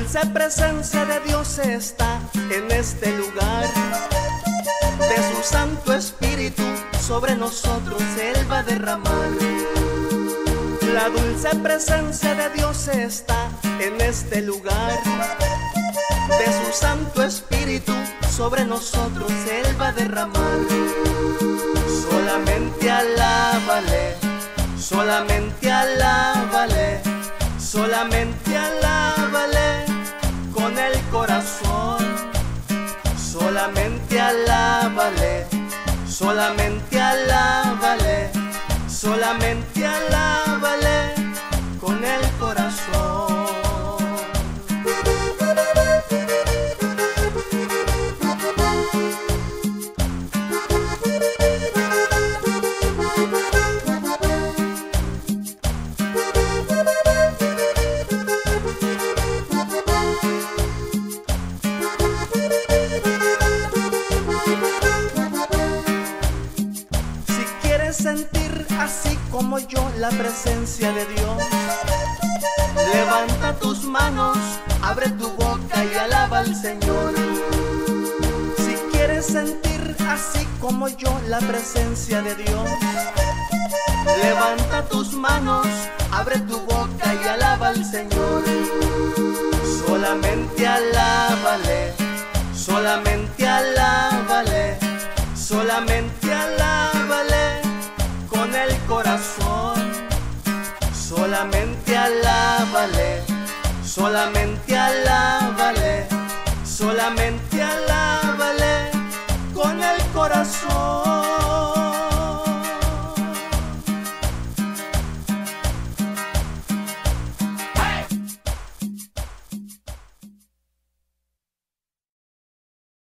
dulce presencia de Dios está en este lugar. De su Santo Espíritu sobre nosotros Él va a derramar. La dulce presencia de Dios está en este lugar. De su Santo Espíritu sobre nosotros Él va a derramar. Solamente alábale, solamente alábale, solamente alábale con el corazón. Solamente alábale, solamente alábale, solamente alábale con el corazón. Sentir así como yo la presencia de Dios, levanta tus manos, abre tu boca y alaba al Señor. Si quieres sentir así como yo la presencia de Dios, levanta tus manos, abre tu boca y alaba al Señor. Solamente alábale, solamente alábale, solamente alábale con el corazón. Solamente alábale, solamente alábale, solamente alábale con el corazón.